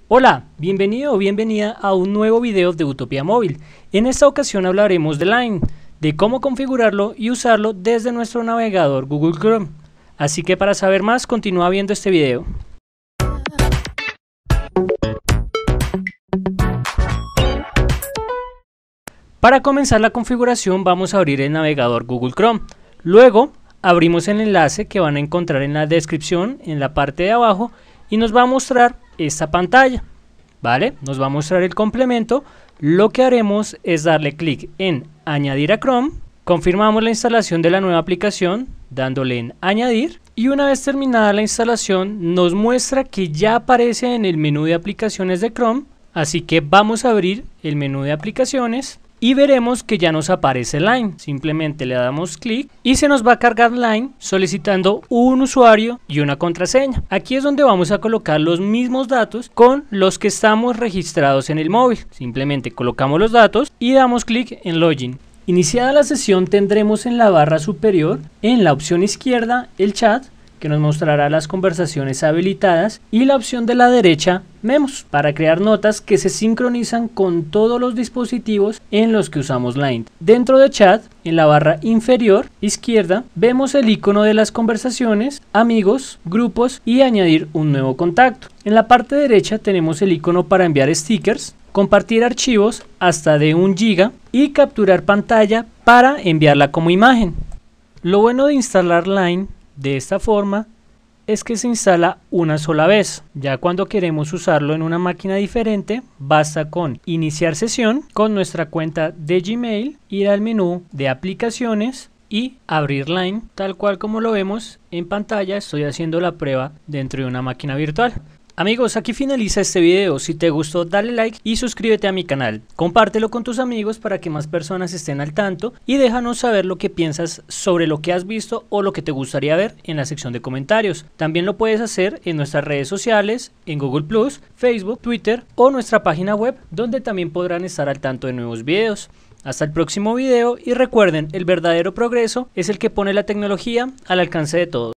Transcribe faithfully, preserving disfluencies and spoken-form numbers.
Hola, bienvenido o bienvenida a un nuevo video de Utopía Móvil. En esta ocasión hablaremos de Line, de cómo configurarlo y usarlo desde nuestro navegador Google Chrome. Así que para saber más, continúa viendo este video. Para comenzar la configuración vamos a abrir el navegador Google Chrome. Luego abrimos el enlace que van a encontrar en la descripción en la parte de abajo y nos va a mostrar esta pantalla, ¿vale? Nos va a mostrar el complemento. Lo que haremos es darle clic en añadir a Chrome, confirmamos la instalación de la nueva aplicación dándole en añadir y una vez terminada la instalación nos muestra que ya aparece en el menú de aplicaciones de Chrome, así que vamos a abrir el menú de aplicaciones y veremos que ya nos aparece Line. Simplemente le damos clic y se nos va a cargar Line solicitando un usuario y una contraseña. Aquí es donde vamos a colocar los mismos datos con los que estamos registrados en el móvil. Simplemente colocamos los datos y damos clic en Login. Iniciada la sesión tendremos en la barra superior, en la opción izquierda, el chat, que nos mostrará las conversaciones habilitadas, y la opción de la derecha, Memos, para crear notas que se sincronizan con todos los dispositivos en los que usamos Line. Dentro de chat, en la barra inferior izquierda, vemos el icono de las conversaciones, amigos, grupos y añadir un nuevo contacto. En la parte derecha tenemos el icono para enviar stickers, compartir archivos hasta de un giga y capturar pantalla para enviarla como imagen. Lo bueno de instalar Line de esta forma es que se instala una sola vez. Ya cuando queremos usarlo en una máquina diferente, basta con iniciar sesión con nuestra cuenta de Gmail, ir al menú de aplicaciones y abrir Line, tal cual como lo vemos en pantalla. Estoy haciendo la prueba dentro de una máquina virtual. Amigos, aquí finaliza este video. Si te gustó, dale like y suscríbete a mi canal. Compártelo con tus amigos para que más personas estén al tanto y déjanos saber lo que piensas sobre lo que has visto o lo que te gustaría ver en la sección de comentarios. También lo puedes hacer en nuestras redes sociales, en Google plus, Facebook, Twitter o nuestra página web, donde también podrán estar al tanto de nuevos videos. Hasta el próximo video y recuerden, el verdadero progreso es el que pone la tecnología al alcance de todos.